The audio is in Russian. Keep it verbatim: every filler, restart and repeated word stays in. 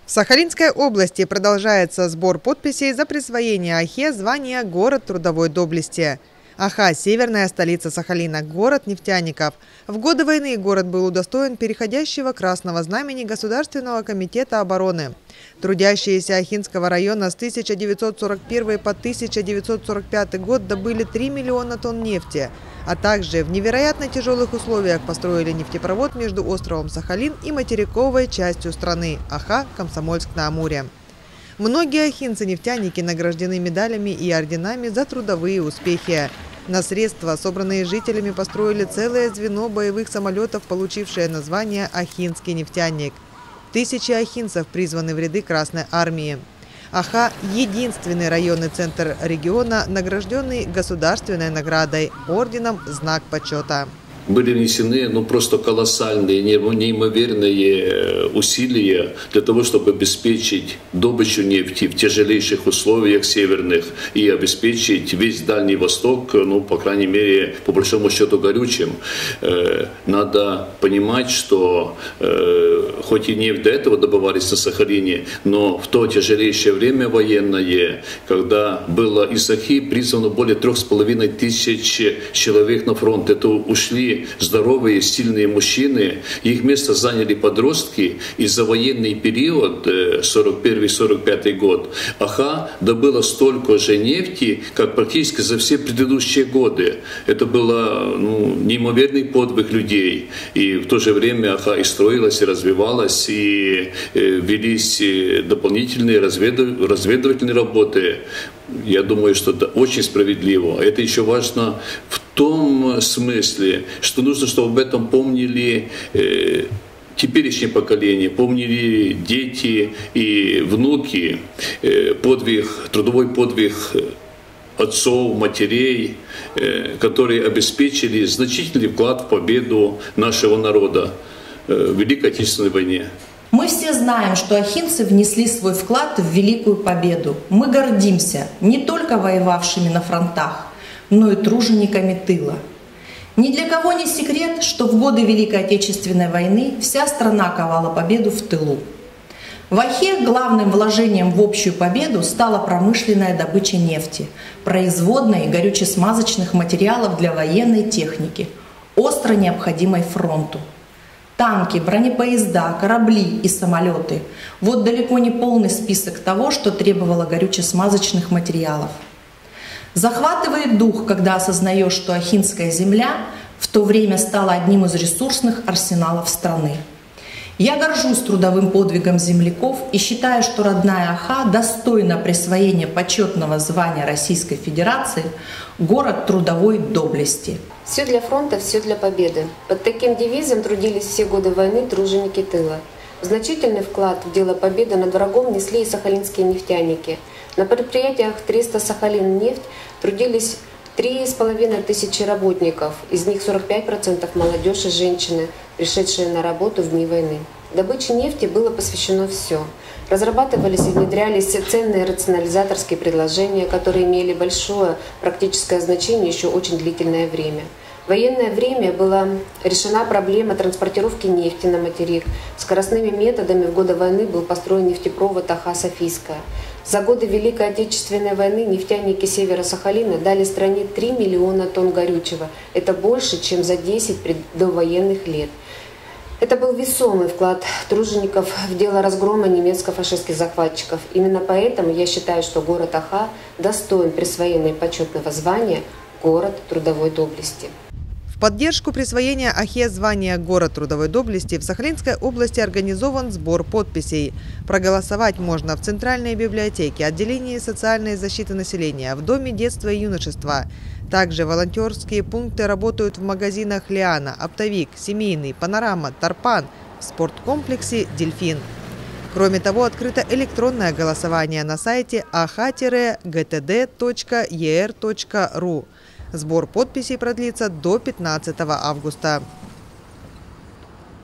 В Сахалинской области продолжается сбор подписей за присвоение Ахе звания «Город трудовой доблести». Аха – северная столица Сахалина, город нефтяников. В годы войны город был удостоен переходящего красного знамени Государственного комитета обороны. Трудящиеся Ахинского района с тысяча девятьсот сорок первого по тысяча девятьсот сорок пятый год добыли три миллиона тонн нефти, а также в невероятно тяжелых условиях построили нефтепровод между островом Сахалин и материковой частью страны – Аха, Комсомольск-на-Амуре. Многие ахинцы-нефтяники награждены медалями и орденами за трудовые успехи. На средства, собранные жителями, построили целое звено боевых самолетов, получившее название «Ахинский нефтяник». Тысячи ахинцев призваны в ряды Красной армии. Аха – единственный районный центр региона, награжденный государственной наградой – орденом «Знак почета». Были внесены ну, просто колоссальные, неимоверные усилия для того, чтобы обеспечить добычу нефти в тяжелейших условиях северных и обеспечить весь Дальний Восток, ну, по крайней мере, по большому счету, горючим. Надо понимать, что хоть и нефть до этого добывались на Сахалине, но в то тяжелейшее время военное, когда было из Ахи призвано более трех с половиной тысяч человек на фронт, это ушли здоровые, сильные мужчины, их место заняли подростки, и за военный период, сорок первый — сорок пятый год, Аха добыла столько же нефти, как практически за все предыдущие годы. Это был ну, неимоверный подвиг людей. И в то же время Аха и строилась, и развивалась, и велись дополнительные разведывательные работы. Я думаю, что это очень справедливо. Это еще важно в том смысле, что нужно, чтобы об этом помнили э, теперешнее поколение, помнили дети и внуки, э, подвиг, трудовой подвиг отцов, матерей, э, которые обеспечили значительный вклад в победу нашего народа э, в Великой Отечественной войне. Мы все знаем, что ахинцы внесли свой вклад в великую победу. Мы гордимся не только воевавшими на фронтах, но и тружениками тыла. Ни для кого не секрет, что в годы Великой Отечественной войны вся страна ковала победу в тылу. В Ахе главным вложением в общую победу стала промышленная добыча нефти, производной и горюче-смазочных материалов для военной техники, остро необходимой фронту. Танки, бронепоезда, корабли и самолеты – вот далеко не полный список того, что требовало горюче-смазочных материалов. Захватывает дух, когда осознаешь, что Ахинская земля в то время стала одним из ресурсных арсеналов страны. Я горжусь трудовым подвигом земляков и считаю, что родная Аха достойна присвоения почетного звания Российской Федерации «Город трудовой доблести». Все для фронта, все для победы. Под таким девизом трудились все годы войны труженики тыла. Значительный вклад в дело победы над врагом несли и сахалинские нефтяники. На предприятиях триста Сахалин-нефть трудились три с половиной тысячи работников, из них сорок пять процентов молодежь и женщины, пришедшие на работу в дни войны. Добыче нефти было посвящено все. Разрабатывались и внедрялись ценные рационализаторские предложения, которые имели большое практическое значение еще очень длительное время. В военное время была решена проблема транспортировки нефти на материк. Скоростными методами в годы войны был построен нефтепровод Аха-Софийская. За годы Великой Отечественной войны нефтяники севера Сахалина дали стране три миллиона тонн горючего. Это больше, чем за десять довоенных лет. Это был весомый вклад тружеников в дело разгрома немецко-фашистских захватчиков. Именно поэтому я считаю, что город Аха достоин присвоения почетного звания «Город трудовой доблести». В поддержку присвоения Ахе звания «Город трудовой доблести» в Сахалинской области организован сбор подписей. Проголосовать можно в Центральной библиотеке, отделении социальной защиты населения, в Доме детства и юношества. Также волонтерские пункты работают в магазинах «Лиана», «Оптовик», «Семейный», «Панорама», «Тарпан», в спорткомплексе «Дельфин». Кроме того, открыто электронное голосование на сайте аха гэ тэ дэ точка е эр точка ру. Сбор подписей продлится до пятнадцатого августа.